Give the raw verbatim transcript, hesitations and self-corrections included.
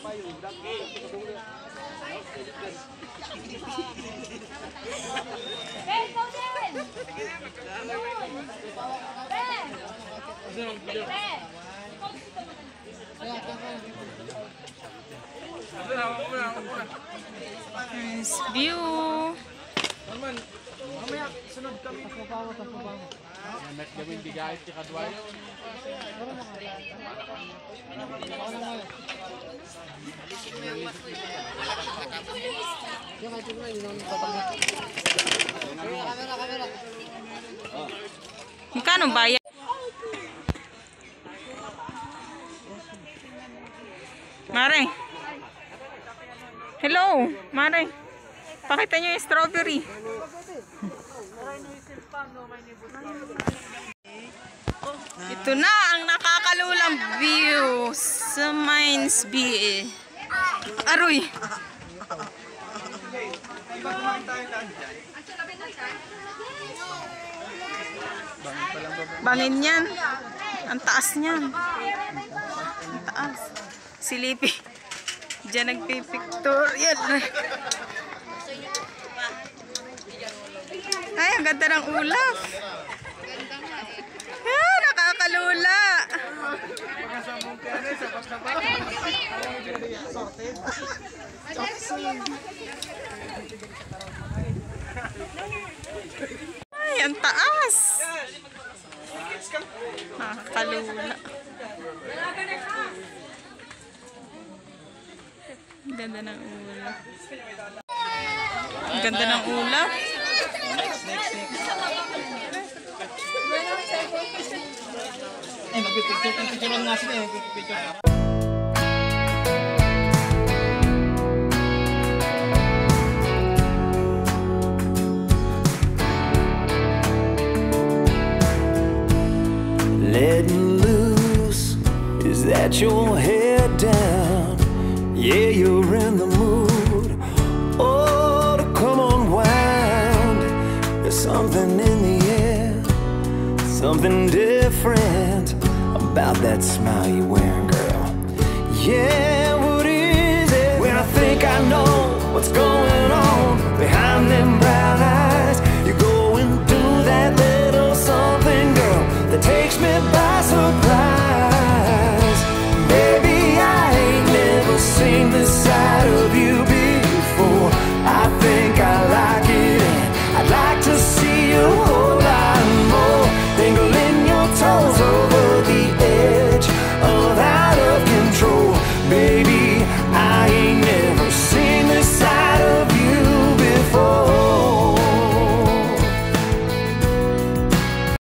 Nice view. Mamaya, sunod kami. Papabawa, papabawa. Namet gawin di guys, di kadwayo. Magkano bayad? Mare. Hello, Mare. Pakita nyo yung strawberry. Ito na ang nakakalulang view sa Mines B. Aroy. Bangin yan. Ang taas niyan. Ang taas. Silipi. Diyan nagpipicture. Yan. Ay, ang ganda ng ulap. Ah, nakakalula. Ay, ang taas. Nakakalula. Ang ganda ng ulap. Ang ganda ng ulap. Next, next, next. Ay, magpipicture. Picture lang nga sila eh. Magpipicture. Letting loose, is that your head down? Yeah, you're in the mood. Oh, to come unwound. There's something in the air, something different about that smile you're wearing, girl. Yeah, what is it? When I think I know what's going on.